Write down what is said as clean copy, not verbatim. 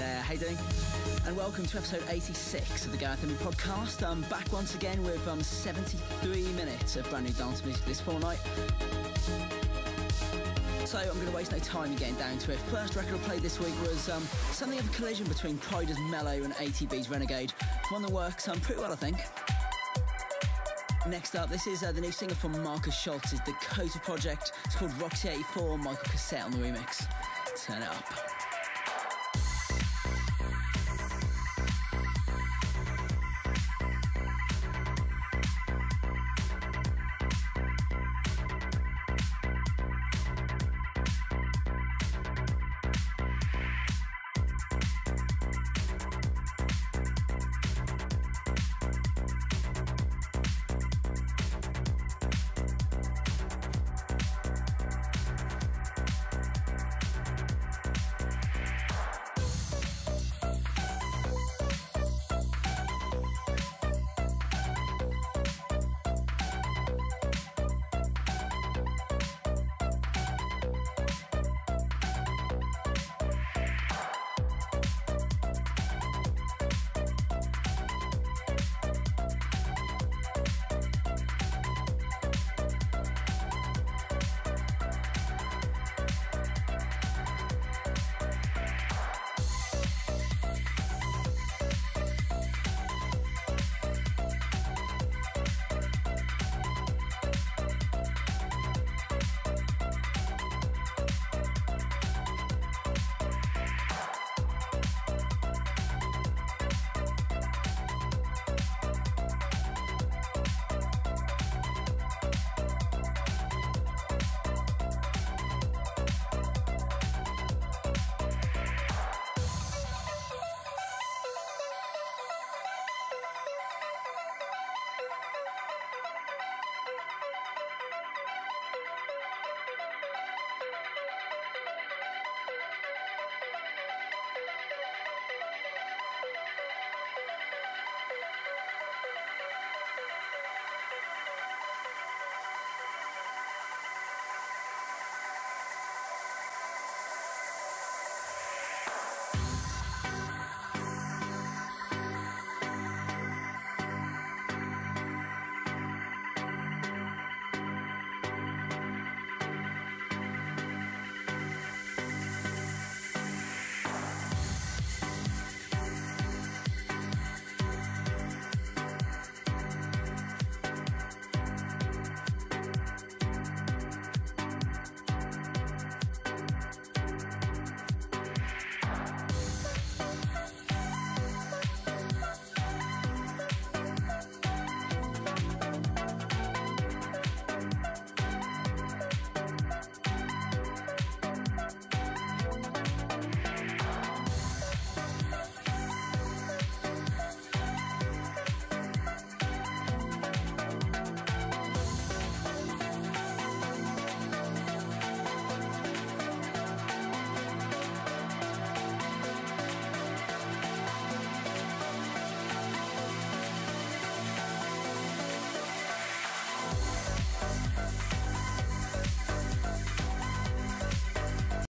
there, how you doing? And welcome to episode 86 of the Gareth and Me podcast. I'm back once again with 73 minutes of brand new dance music this fortnight. So I'm going to waste no time in getting down to it. First record I played this week was something of a collision between Pryda's Mellow and ATB's Renegade. One that works pretty well, I think. Next up, this is the new single from Marcus Schultz's Dakota project. It's called Roxy 84, Michael Cassette on the remix. Turn it up.